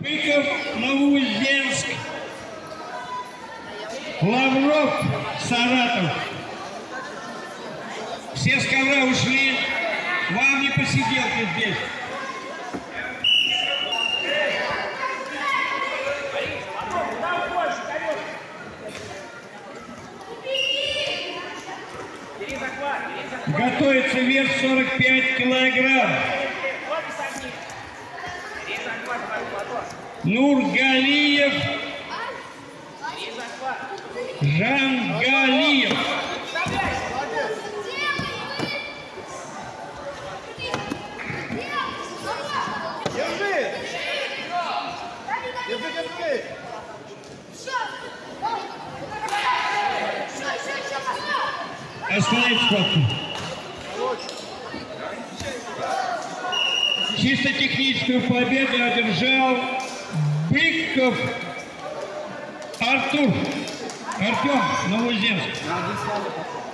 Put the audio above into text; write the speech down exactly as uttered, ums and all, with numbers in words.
Быков, Новоузенск. Лавров, Саратов. Все с ковра ушли. Вам не посиделки здесь. Готовится вес сорок пять килограмм. Нургалиев, Жангалиев. Держи! Держи, держи! Остановить схватку. Чисто техническую победу одержал Быков Артур. Артем, Новоузенск.